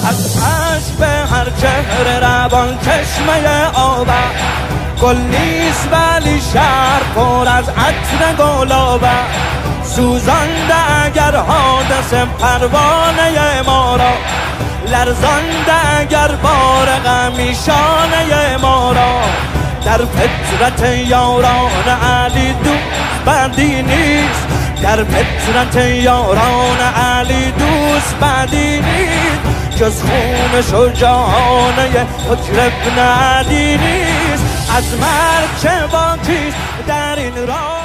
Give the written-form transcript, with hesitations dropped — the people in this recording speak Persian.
از عشق به هر چهره روان چشمه آب، گل نیست ولی شهر پر از عطر گلاب، سوزانده اگر حادثه پروانه ما را، لرزانده اگر بار غمی شانه ما را. در فطرت یاران علی دوست بدی نیست، در فطرت یاران علی دوست بدی نیست، جز خون شجاعانه حجر ابن علی نیست. از مرگ چه باکیست در این راه